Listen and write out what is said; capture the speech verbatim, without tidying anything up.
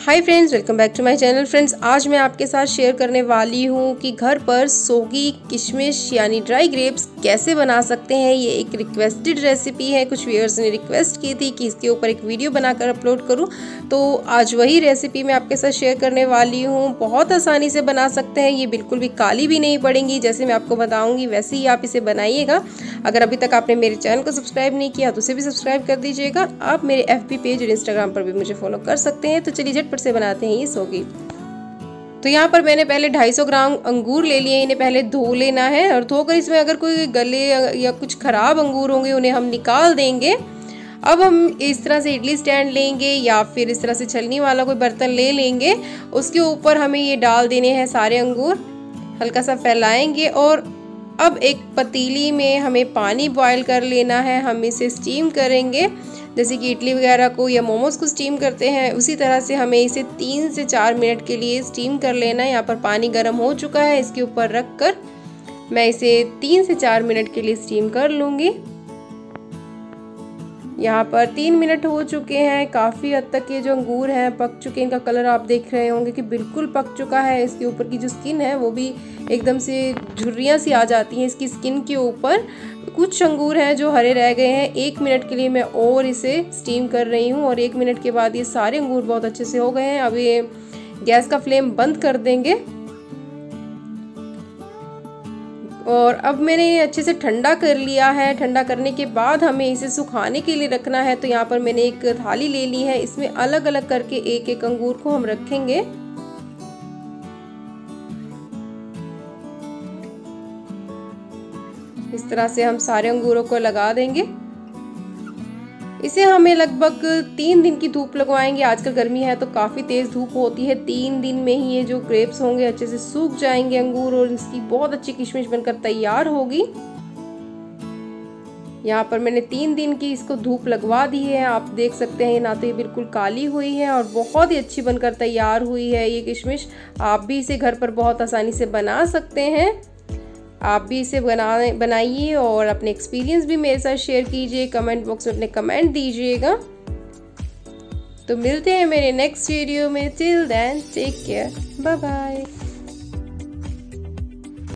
Hi friends, welcome back to my channel. Friends, आज मैं आपके साथ शेयर करने वाली हूँ कि घर पर सोगी किशमिश यानी ड्राई ग्रेप्स कैसे बना सकते हैं। ये एक रिक्वेस्टेड रेसिपी है। कुछ व्यूअर्स ने रिक्वेस्ट की थी कि इसके ऊपर एक वीडियो बनाकर अपलोड करूँ, तो आज वही रेसिपी मैं आपके साथ शेयर करने वाली हूँ। बहुत आसानी से बना सकते हैं, ये बिल्कुल भी काली भी नहीं पड़ेंगी। जैसे मैं आपको बताऊँगी वैसे ही आप इसे बनाइएगा। अगर अभी तक आपने मेरे चैनल को सब्सक्राइब नहीं किया तो उसे भी सब्सक्राइब कर दीजिएगा। आप मेरे एफ बी पेज और इंस्टाग्राम पर भी मुझे फॉलो कर सकते हैं। तो चलिए झटपट से बनाते हैं ये सोगी। तो यहाँ पर मैंने पहले दो सौ पचास ग्राम अंगूर ले लिए। इन्हें पहले धो लेना है और धोकर इसमें अगर कोई गले या कुछ खराब अंगूर होंगे उन्हें हम निकाल देंगे। अब हम इस तरह से इडली स्टैंड लेंगे या फिर इस तरह से छलनी वाला कोई बर्तन ले लेंगे। उसके ऊपर हमें ये डाल देने हैं सारे अंगूर, हल्का सा फैलाएंगे और अब एक पतीली में हमें पानी बॉयल कर लेना है। हम इसे स्टीम करेंगे, जैसे कि इडली वगैरह को या मोमोज को स्टीम करते हैं उसी तरह से हमें इसे तीन से चार मिनट के लिए स्टीम कर लेना है। यहाँ पर पानी गर्म हो चुका है, इसके ऊपर रख कर मैं इसे तीन से चार मिनट के लिए स्टीम कर लूँगी। यहाँ पर तीन मिनट हो चुके हैं। काफ़ी हद तक ये जो अंगूर हैं पक चुके हैं। इनका कलर आप देख रहे होंगे कि बिल्कुल पक चुका है। इसके ऊपर की जो स्किन है वो भी एकदम से झुर्रियाँ सी आ जाती हैं इसकी स्किन के ऊपर। कुछ अंगूर हैं जो हरे रह गए हैं। एक मिनट के लिए मैं और इसे स्टीम कर रही हूँ और एक मिनट के बाद ये सारे अंगूर बहुत अच्छे से हो गए हैं। अब ये गैस का फ्लेम बंद कर देंगे और अब मैंने ये अच्छे से ठंडा कर लिया है। ठंडा करने के बाद हमें इसे सुखाने के लिए रखना है। तो यहाँ पर मैंने एक थाली ले ली है, इसमें अलग अलग करके एक एक अंगूर को हम रखेंगे। इस तरह से हम सारे अंगूरों को लगा देंगे। इसे हमें लगभग तीन दिन की धूप लगवाएंगे। आजकल गर्मी है तो काफ़ी तेज़ धूप होती है। तीन दिन में ही ये जो ग्रेप्स होंगे अच्छे से सूख जाएंगे अंगूर और इसकी बहुत अच्छी किशमिश बनकर तैयार होगी। यहाँ पर मैंने तीन दिन की इसको धूप लगवा दी है। आप देख सकते हैं ना तो ये बिल्कुल काली हुई है और बहुत ही अच्छी बनकर तैयार हुई है ये किशमिश। आप भी इसे घर पर बहुत आसानी से बना सकते हैं। आप भी इसे बना बनाइए और अपने एक्सपीरियंस भी मेरे साथ शेयर कीजिए। कमेंट बॉक्स में अपने कमेंट दीजिएगा। तो मिलते हैं मेरे नेक्स्ट वीडियो में। Till then take care, bye bye.